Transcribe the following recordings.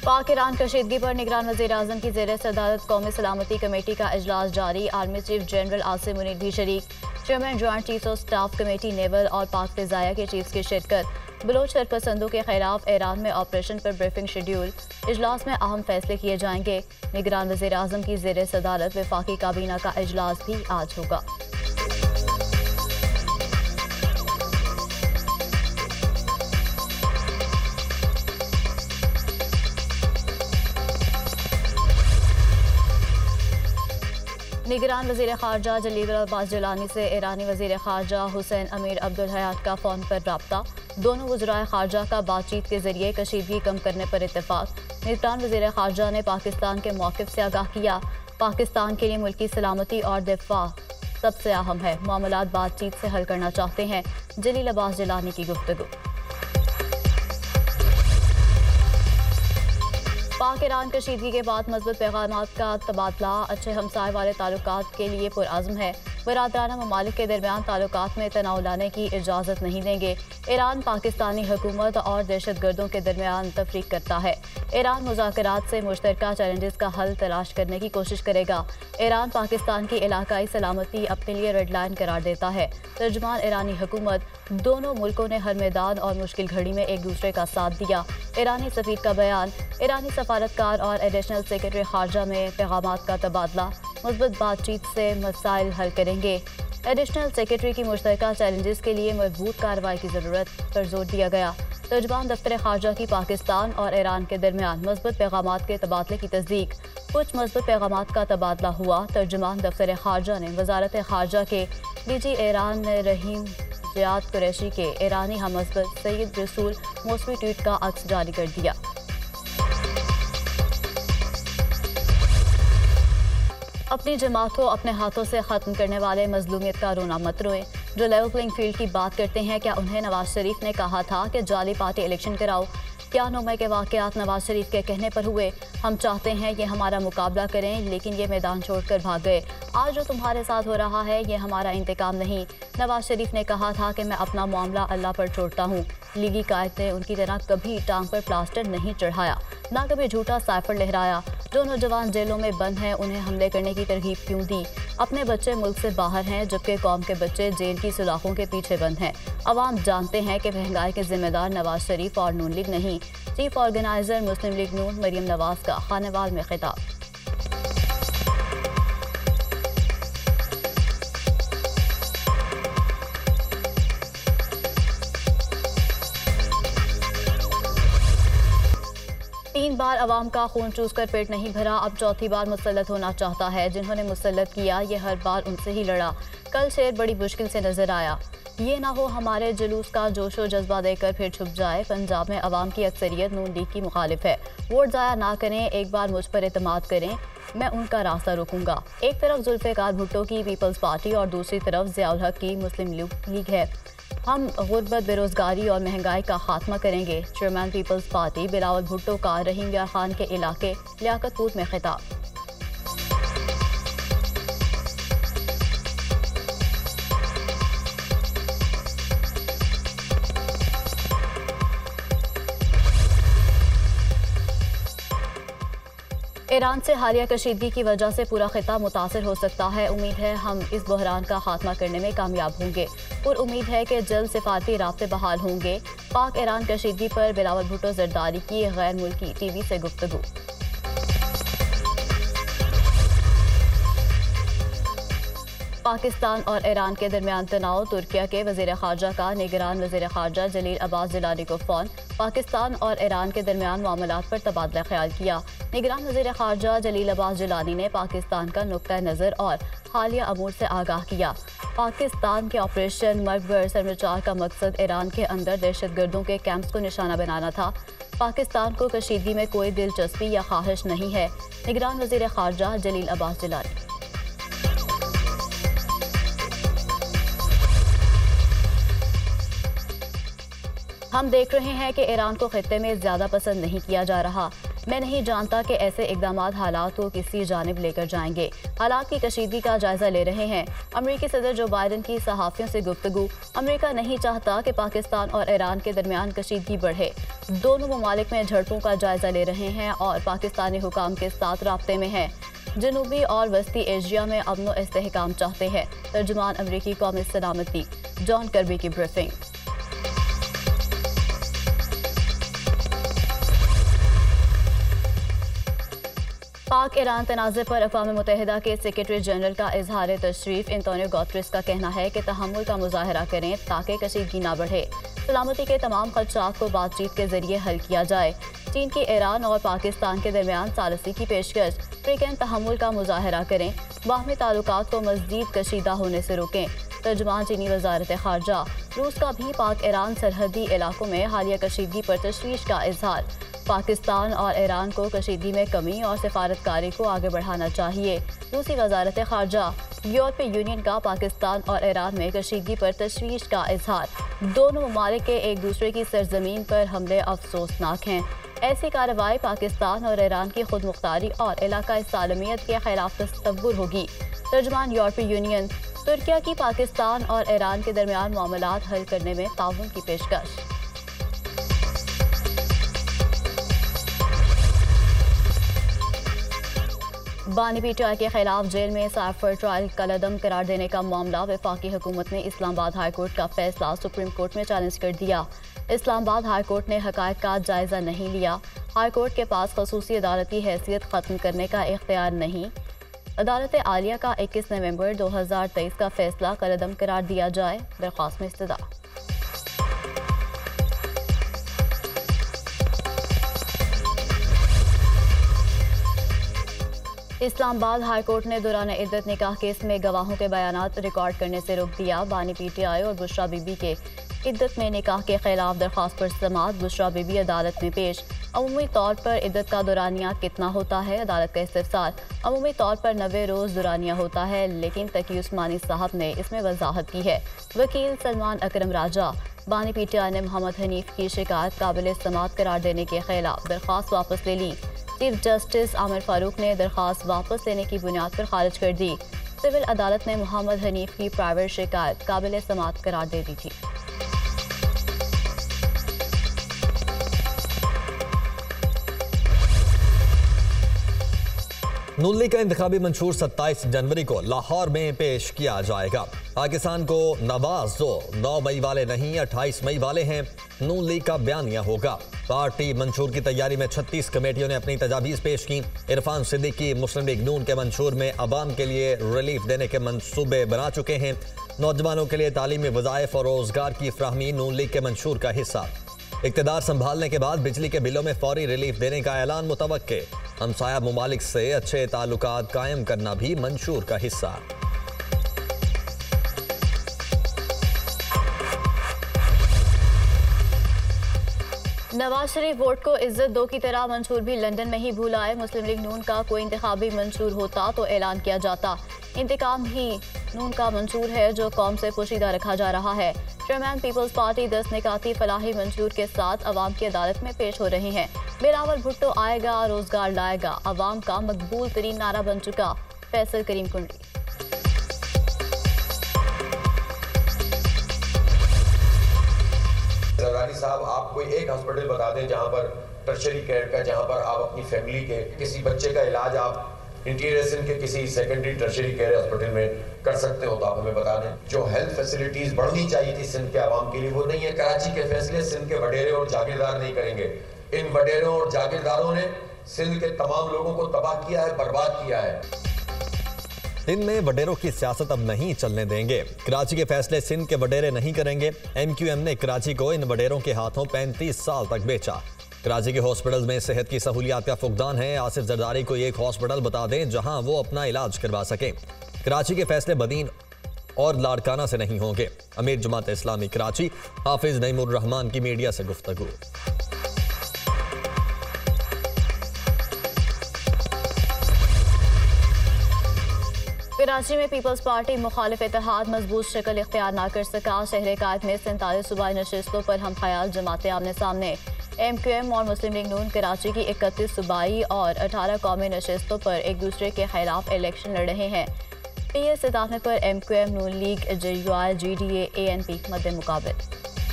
पाक ईरान कशीदगी पर निगरान वज़ीर आज़म की ज़ेर सदारत कौमी सलामती कमेटी का इजलास जारी। Army chief general Asim Munir भी शरीक। Chairman joint chiefs of staff committee naval और पाक फ़िज़ाया के चीफ्स की शिरकत। बलोच शरपसंदों के खिलाफ ईरान में ऑपरेशन पर ब्रीफिंग शेड्यूल। इजलास में अहम फैसले किए जाएंगे। निगरान वज़ीर आज़म की ज़ेर सदारत वफाकी काबीना का इजलास भी आज होगा। निगरान वज़ीर ख़ारजा जलील अब्बास जिलानी से ईरानी वज़ीर ख़ारजा हुसैन अमीर अब्दुल हयात का फ़ोन पर रब्ता। दोनों वज़राए ख़ारजा का बातचीत के ज़रिए कशीदगी कम करने पर इत्तेफाक। निगरान वज़ीर ख़ारजा ने पाकिस्तान के मौक़िफ़ से आगाह किया। पाकिस्तान के लिए मुल्की सलामती और दिफ़ा सबसे अहम है। मामलात बातचीत से हल करना चाहते हैं। जलील अब्बास जिलानी की गुफ्तगू। पाक ईरान कशीदगी के बाद मज़बूत पैगामात का तबादला अच्छे हमसाय वाले ताल्लुकात के लिए पुरअज़्म है। बरादराना ममालिक के दरमियान ताल्लुकात में तनाव लाने की इजाज़त नहीं देंगे। ईरान पाकिस्तानी हुकूमत और दहशत गर्दों के दरमियान तफरीक करता है। ईरान मुज़ाकरात से मुश्तरका चैलेंजेस का हल तलाश करने की कोशिश करेगा। ईरान पाकिस्तान की इलाकाई सलामती अपने लिए रेड लाइन करार देता है। तर्जुमान ईरानी हुकूमत दोनों मुल्कों ने हर मैदान और मुश्किल घड़ी में एक दूसरे का साथ दिया। ईरानी सफ़ीर का बयान। ईरानी सफारतकार और एडिशनल सेक्रेटरी खारजा में पैगामात का तबादला। मुस्बत बातचीत से मसाइल हल करेंगे। एडिशनल सेक्रेटरी की मुश्तरका चैलेंजेस के लिए मजबूत कार्रवाई की ज़रूरत पर जोर दिया गया। तर्जुमान दफ्तर खारजा की पाकिस्तान और ईरान के दरमियान मजबूत पैगामात के तबादले की तस्दीक। कुछ मजबूत पैगामात का तबादला हुआ। तर्जुमान दफ्तर खारजा ने वजारत खारजा के डीजी ईरान रहीम जियाद कुरैशी के ईरानी हमसबत सैयद रसूल मौसमी ट्वीट का अक्स जारी कर दिया। अपनी जमात को अपने हाथों से ख़त्म करने वाले मजलूमियत का रोना मत रोएं। जो लेवल प्लेइंग फील्ड की बात करते हैं, क्या उन्हें नवाज शरीफ ने कहा था कि जाली पार्टी इलेक्शन कराओ? क्या 9 मई के वाक़यात नवाज शरीफ के कहने पर हुए? हम चाहते हैं ये हमारा मुकाबला करें, लेकिन ये मैदान छोड़कर भाग गए। आज जो तुम्हारे साथ हो रहा है ये हमारा इंतकाम नहीं। नवाज शरीफ ने कहा था कि मैं अपना मामला अल्लाह पर छोड़ता हूँ। लीगी कायद ने उनकी तरह कभी टांग पर प्लास्टर नहीं चढ़ाया, ना कभी झूठा साइफर लहराया। जो नौजवान जेलों में बंद हैं उन्हें हमले करने की तरगीब क्यों दी? अपने बच्चे मुल्क से बाहर हैं, जबकि कौम के बच्चे जेल की सुलाखों के पीछे बंद हैं। अवाम जानते हैं कि महंगाई के जिम्मेदार नवाज शरीफ और नून लीग नहीं। Chief organiser Muslim league Noon Maryam Nawaz का खानेवाल में खिताब। तीन बार अवाम का खून चूसकर पेट नहीं भरा, अब चौथी बार मुसल्लत होना चाहता है। जिन्होंने मुसल्लत किया ये हर बार उनसे ही लड़ा। कल शेर बड़ी मुश्किल से नजर आया। ये ना हो हमारे जुलूस का जोशो जज्बा देकर फिर छुप जाए। पंजाब में अवाम की अक्सरियत नून लीग की मुखालिफ है। वोट ज़ाया ना करें, एक बार मुझ पर एतमाद करें, मैं उनका रास्ता रोकूंगा। एक तरफ जुल्फ़िकार भुट्टो की पीपल्स पार्टी और दूसरी तरफ ज़ियाउल हक की मुस्लिम लीग है। हम गुर्बत, बेरोजगारी और महंगाई का खात्मा करेंगे। Chairman people's party Bilawal Bhutto का रहीम यार खान के इलाके लियाकतपुर में खिताब। ईरान से हालिया कशीदगी की वजह से पूरा खिता मुतासर हो सकता है। उम्मीद है हम इस बहरान का खात्मा करने में कामयाब होंगे और उम्मीद है कि जल्द सिफारती राब्ते बहाल होंगे। पाक ईरान कशीदगी पर बिलावल भुट्टो जरदारी की गैर मुल्की टीवी से गुफ्तगू। पाकिस्तान और ईरान के दरमियान तनाव। तुर्किया के वज़ीर ख़ारजा का निगरान वज़ीर ख़ारजा जलील अब्बास जिलानी को फ़ोन। पाकिस्तान और ईरान के दरमियान मामलात पर तबादला ख्याल किया। निगरान वज़ीर ख़ारजा जलील अब्बास जिलानी ने पाकिस्तान का नुक्ता नज़र और हालिया अमूर से आगाह किया। पाकिस्तान के ऑपरेशन मकबर सरमचार का मकसद ईरान के अंदर दहशत गर्दों के कैंप्स को निशाना बनाना था। पाकिस्तान को कशीदगी में कोई दिलचस्पी या ख्वाहिश नहीं है। निगरान वज़ीर ख़ारजा जलील अब्बास जिलानी। हम देख रहे हैं कि ईरान को खित्ते में ज़्यादा पसंद नहीं किया जा रहा। मैं नहीं जानता कि ऐसे इकदाम हालात को किसी जानिब लेकर जाएंगे। हालात की कशीदगी का जायजा ले रहे हैं। अमरीकी सदर जो बाइडन की सहाफ़ियों से गुफ्तगू। अमरीका नहीं चाहता कि पाकिस्तान और ईरान के दरमियान कशीदगी बढ़े। दोनों ममालिक में झड़पों का जायजा ले रहे हैं और पाकिस्तानी हुकाम के साथ राब्ते में हैं। जनूबी और वस्ती एशिया में अमन व इस्तेहकाम चाहते हैं। तर्जुमान अमरीकी कौमी सलामती जॉन कर्बी की ब्रीफिंग। पाक ईरान तनाज़े पर अक़वाम मुत्तहिदा के सेक्रेटरी जनरल का इजहार तशरीफ़ एंटोनियो गुतेरेस का कहना है कि तहम्मुल का मुज़ाहरा करें ताकि कशीदगी ना बढ़े। सलामती के तमाम खदशात को बातचीत के जरिए हल किया जाए। चीन की ईरान और पाकिस्तान के दरमियान सालसी की पेशकश। फ्रीकैन तहम्मुल का मुज़ाहरा करें, बाहमी ताल्लुकात को मज़ीद कशीदा होने से रोकें। तर्जुमान चीनी वज़ारत ख़ारजा। रूस का भी पाक ईरान सरहदी इलाकों में हालिया कशीदगी पर तशवीश का इजहार। पाकिस्तान और ईरान को कशीदगी में कमी और सिफारतकारी को आगे बढ़ाना चाहिए। रूसी वज़ारत ख़ारजा। यूरोपीय यूनियन का पाकिस्तान और ईरान में कशीदगी पर तशवीश का इजहार। दोनों ममालिक के एक दूसरे की सरजमीन पर हमले अफसोसनाक हैं। ऐसी कार्रवाई पाकिस्तान और ईरान की खुद मुख्तारी और इलाकाई सालमियत के खिलाफ तस्वुर होगी। तर्जुमान यूरोपीय यूनियन। तुर्किया की पाकिस्तान और ईरान के दरमियान मामलात हल करने में ताउन की पेशकश। बानी पीटीआई के खिलाफ जेल में साइफर ट्रायल कलअदम करार देने का मामला। वफाकी हुकूमत ने इस्लामाबाद हाई कोर्ट का फैसला सुप्रीम कोर्ट में चैलेंज कर दिया। इस्लामाबाद हाई कोर्ट ने हक़ाइक़ का जायजा नहीं लिया। हाई कोर्ट के पास ख़ुसूसी अदालत की हैसियत ख़त्म करने का इख्तियार नहीं। अदालत आलिया का 21 नवंबर 2023 का फैसला कलअदम करार दिया जाए। दरख्वास्त में इस्तदा। इस्लामाबाद हाई कोर्ट ने दौरान इद्दत निकाह केस में गवाहों के बयानात रिकॉर्ड करने से रोक दिया। बानी पीटीआई और बुशरा बीबी के इद्दत में निकाह के खिलाफ दरख्वास्त पर समाअत। बुशरा बीबी अदालत में पेश। अमूमी तौर पर इद्दत का दौरानिया कितना होता है? अदालत का इस्तिफसार। अमूमी तौर पर 90 रोज़ दौरानिया होता है, लेकिन तकी उस्मानी साहब ने इसमें वजाहत की है। वकील सलमान अकरम राजा। बानी पीटीआई ने मोहम्मद हनीफ की शिकायत काबिल समाअत करार देने के खिलाफ दरख्वास्त वापस ले ली। चीफ जस्टिस आमिर फारूक ने दरख्वास्त वापस लेने की बुनियाद पर खारिज कर दी। सिविल अदालत ने मोहम्मद हनीफ की प्राइवेट शिकायत काबिल समाअत करार दे दी थी। नून लीग का इंतखाबी मंशूर 27 जनवरी को लाहौर में पेश किया जाएगा। पाकिस्तान को नवाज दो 9 मई वाले नहीं 28 मई वाले हैं। नून लीग का बयानिया होगा। पार्टी मंशूर की तैयारी में 36 कमेटियों ने अपनी तजावीज़ पेश की। इरफान सिद्दीकी मुस्लिम लीग नून के मंशूर में अवाम के लिए रिलीफ देने के मंसूबे बना चुके हैं। नौजवानों के लिए तालीमी वज़ाइफ और रोजगार की फ्राहमी नून लीग के मंशूर का हिस्सा। इक़्तिदार संभालने के बाद बिजली के बिलों में फौरी रिलीफ देने का ऐलान मुतवक्के। हमसाया ममालिक से अच्छे ताल्लुकात कायम करना भी मंशूर का हिस्सा। नवाज शरीफ वोट को इज्जत दो की तरह मंशूर भी लंदन में ही भूला है। मुस्लिम लीग नून का कोई इंतखाबी मंशूर होता तो ऐलान किया जाता। इंतकाम ही नून का मंशूर है जो कौम से पोशीदा रखा जा रहा है। चेयरमैन पीपल्स पार्टी 10 निकाती फलाही मंशूर के साथ अवाम की अदालत में पेश हो रहे हैं। बिलावल भुट्टो आएगा, रोजगार लाएगा, अवाम का मकबूल तरीन नारा बन चुका। फैसल करीम कुंडी। जरदारी साहब, आप कोई एक हॉस्पिटल बता दें जहां पर टर्शरी केयर का, जहां पर आप अपनी फैमिली के किसी बच्चे का इलाज आप इंटीरियर सिंध के किसी सेकेंडरी टर्शरी केयर हॉस्पिटल में कर सकते हो तो आप हमें बता दें। जो हेल्थ फैसिलिटीज बढ़नी चाहिए थी सिंध के आवाम के लिए वो नहीं है। कराची के फैसले सिंध के वडेरे और जागीरदार नहीं करेंगे। इन वडेरों और जागीरदारों ने सिंध के तमाम लोगों को तबाह किया है, बर्बाद किया है। सिंध में वडेरों की सियासत अब नहीं चलने देंगे। कराची के फैसले सिंध के वडेरे नहीं करेंगे। MQM ने कराची को इन वडेरों के हाथों 35 साल तक बेचा। कराची के हॉस्पिटल में सेहत की सहूलियात का फुकदान है। आसिफ जरदारी को एक हॉस्पिटल बता दें जहां वो अपना इलाज करवा सकें। कराची के फैसले बदीन और लाड़काना से नहीं होंगे। अमीर जमात इस्लामी कराची हाफिज नईमुर रहमान की मीडिया से गुफ्तगू। कराची में पीपल्स पार्टी मुखालिफ इत्तेहाद मजबूत शक्ल इख्तियार न कर सका। शहर कायद में 47 सूबाई नशिस्तों पर हम ख्याल जमातें आमने सामने। MQM और मुस्लिम लीग नून कराची की 31 सूबाई और 18 कौमी नशिस्तों पर एक दूसरे के खिलाफ इलेक्शन लड़ रहे हैं। PS इदाफे पर MQM, Noon league, JUI, GDA, ANP मद्दे मुकाबिल।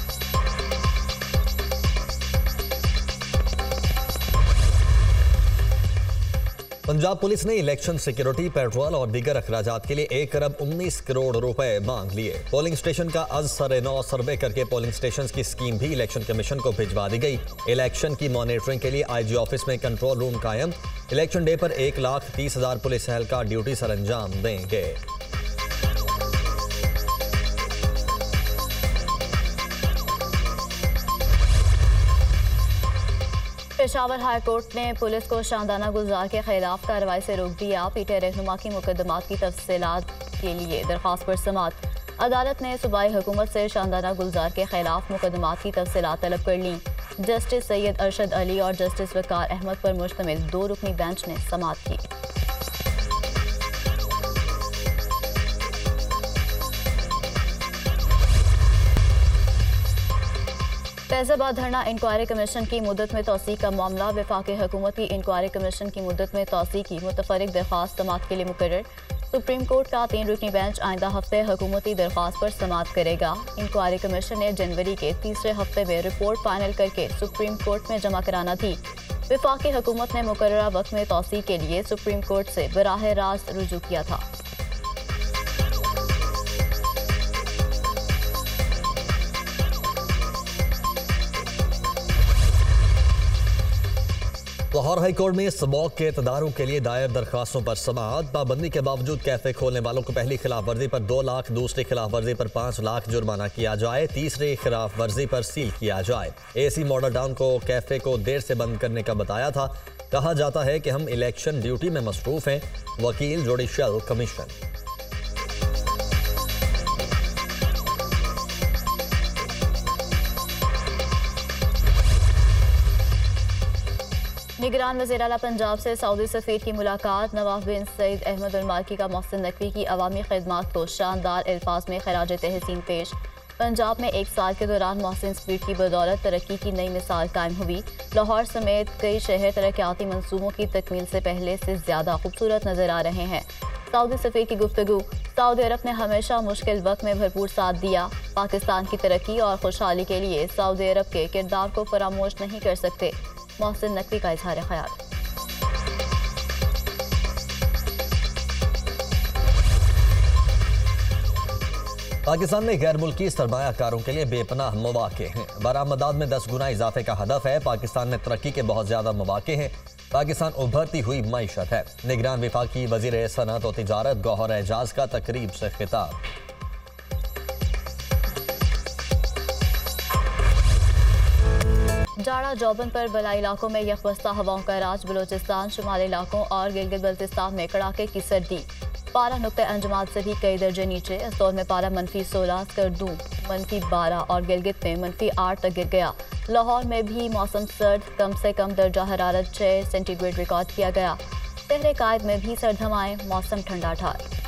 पंजाब पुलिस ने इलेक्शन सिक्योरिटी, पेट्रोल और दीगर अखराजात के लिए 1 अरब 19 करोड़ रुपए मांग लिए। पोलिंग स्टेशन का आज सरे-9 सर्वे करके पोलिंग स्टेशन की स्कीम भी इलेक्शन कमीशन को भिजवा दी गई। इलेक्शन की मॉनिटरिंग के लिए IG ऑफिस में कंट्रोल रूम कायम। इलेक्शन डे पर 1,30,000 पुलिस एहलकार ड्यूटी सर अंजाम देंगे। पेशावर हाई कोर्ट ने पुलिस को शानदाना गुलजार के खिलाफ कार्रवाई से रोक दिया। पीटीआई रहनुमा की मुकदमात की तफसीलात के लिए दरख्वास्त पर समाअत। अदालत ने सूबाई हुकूमत से शानदाना गुलजार के खिलाफ मुकदमात की तफसीलात तलब कर ली। जस्टिस सैयद अरशद अली और जस्टिस वकार अहमद पर मुश्तमिल 2 रुकनी बेंच ने समाअत की। फैजाबाद धरना इंक्वायरी कमीशन की मुद्दत में तोसी का मामला। वफाकी हुकूमत की इंक्वायरी कमीशन की मुद्दत में तोसी की मुतफरिक दरख्वास्त समाअत के लिए मुकर्रर। सुप्रीम कोर्ट का 3 रुकनी बेंच आइंदा हफ्ते हुकूमती दरख्वास्त पर समाअत करेगा। इंक्वायरी कमीशन ने जनवरी के तीसरे हफ्ते में रिपोर्ट फाइनल करके सुप्रीम कोर्ट में जमा कराना थी। वफाकी हुकूमत ने मुकर्ररा वक्त में तोसी के लिए सुप्रीम कोर्ट से बराह रास्त रुजू किया था। लाहौर हाई कोर्ट में स्मोक के तदारुक के लिए दायर दरखास्तों पर समाअत। पाबंदी के बावजूद कैफे खोलने वालों को पहली खिलाफ वर्जी पर 2 लाख, दूसरी खिलाफ वर्जी पर 5 लाख जुर्माना किया जाए, तीसरी खिलाफ वर्जी पर सील किया जाए। AC मॉडल टाउन को कैफे को देर से बंद करने का बताया था। कहा जाता है कि हम इलेक्शन ड्यूटी में मसरूफ हैं। वकील, जुडिशल कमीशन। निगरान वज़ीर आला पंजाब से सऊदी सफ़ीर की मुलाकात। नवाफ बिन सईद अहमद अल माल्की का मोहसिन नकवी की अवामी खिदमात को शानदार अल्फाज में खराज तहसीन पेश। पंजाब में 1 साल के दौरान मोहसिन स्पीड की बदौलत तरक्की की नई मिसाल कायम हुई। लाहौर समेत कई शहर तरक्याती मंसूबों की तकमील से पहले से ज़्यादा खूबसूरत नजर आ रहे हैं। सऊदी सफ़ीर की गुफ्तगू। सऊदी अरब ने हमेशा मुश्किल वक्त में भरपूर साथ दिया। पाकिस्तान की तरक्की और खुशहाली के लिए सऊदी अरब के किरदार को फरामोश नहीं कर सकते। मोहसिन नकवी का इजहार ख्याल। पाकिस्तान में गैर मुल्की सरमायाकारों के लिए बेपनाह मौके हैं। बरामदात में 10 गुना इजाफे का हदफ है। पाकिस्तान में तरक्की के बहुत ज्यादा मौके हैं। पाकिस्तान उभरती हुई मईशत है। निगरान वफाकी वजीर सनअत और तिजारत गौहर एजाज का तकरीब से खिताब। जाड़ा जौबन पर बलाई इलाकों में यकबस्ता हवाओं का राज। बलोचिस्तान, शुमाली इलाकों और गिलगित बल्तिस्तान में कड़ाके की सर्दी। पारा नुक्ते अंजमात से भी कई दर्जे नीचे। अस्तौर में पारा -16, स्कर्दू -12 और गिलगित में -8 तक गिर गया। लाहौर में भी मौसम सर्द, कम से कम दर्जा हरारत 6 सेंटीग्रेड रिकॉर्ड किया गया। शहर कायद में भी सर्द हवाएं, मौसम ठंडा ठार।